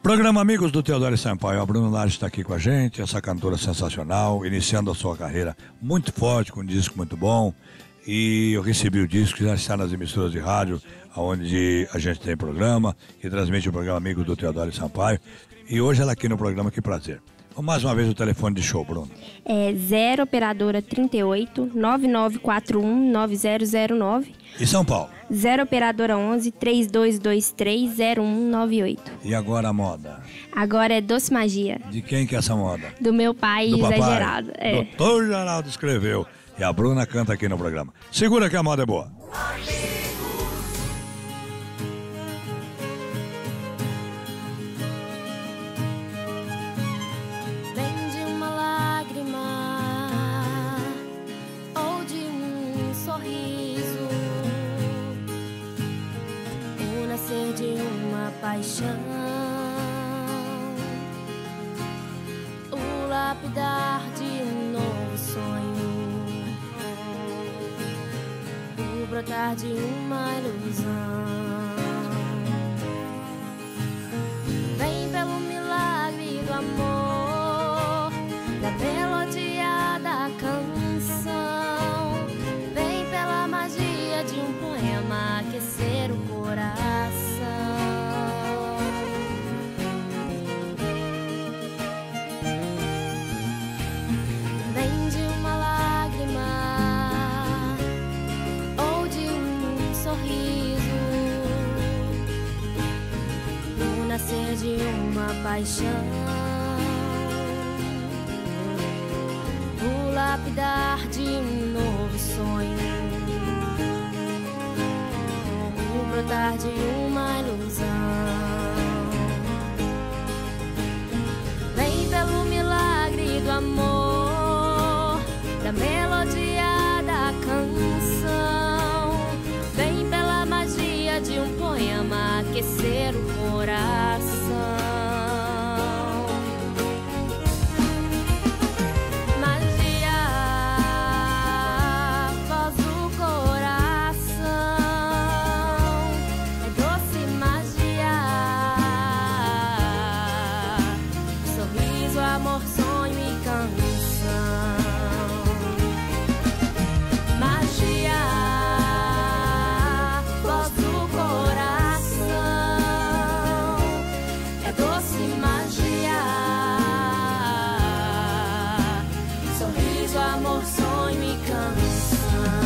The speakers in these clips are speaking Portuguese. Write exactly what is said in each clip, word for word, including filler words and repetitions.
Programa Amigos do Teodoro Sampaio. A Bruna Lage está aqui com a gente, essa cantora sensacional, iniciando a sua carreira muito forte, com um disco muito bom. E eu recebi o disco, já está nas emissoras de rádio, onde a gente tem programa, que transmite o programa Amigos do Teodoro Sampaio. E hoje ela aqui no programa, que prazer. Mais uma vez o telefone de show, Bruno. É zero operadora trinta e oito, nove nove quatro um, nove zero zero nove. E São Paulo? zero operadora onze, três dois dois três, zero um nove oito. E agora a moda? Agora é Doce Magia. De quem que é essa moda? Do meu pai, Do Zé papai? Geraldo. É. Doutor Geraldo escreveu. E a Bruna canta aqui no programa. Segura que a moda é boa. Vem de uma lágrima ou de um sorriso, o nascer de uma paixão, o lapidar de um novo sonho, o brotar de uma ilusão. Vem pelo milagre do amor, da melodia da canção. Vem pela magia de um poema aquecer o coração. Vem de uma lágrima ou de um sorriso, o nascer de uma paixão, o lapidar de um novo sonho, o brotar de uma ilusão. Vem pelo milagre do amor, da melodia da canção. Vem pela magia de um poema aquecer o coração. Magia, voz do coração, é doce magia, sorriso, amor, sonho e canção. Magia, voz do coração, é doce magia, sorriso, amor, sonho e canção.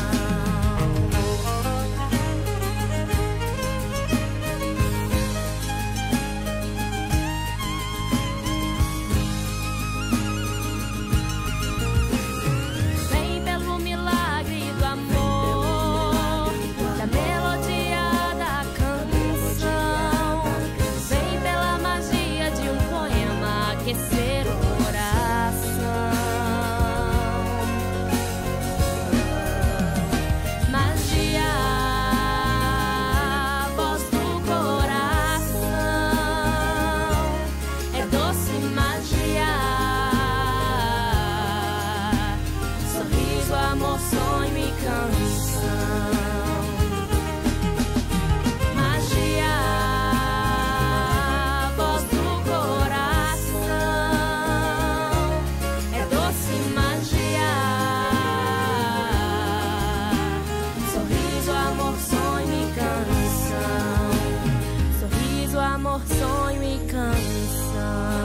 Vem pelo milagre do amor, da melodia da canção. Vem pela magia de um poema aquecer o coração. Magia, voz do coração, é doce magia, sorriso, amor, sonho e canção. Magia, voz do coração, é doce magia, sorriso, amor, sonho e canção. Sorriso, amor, sonho e canção.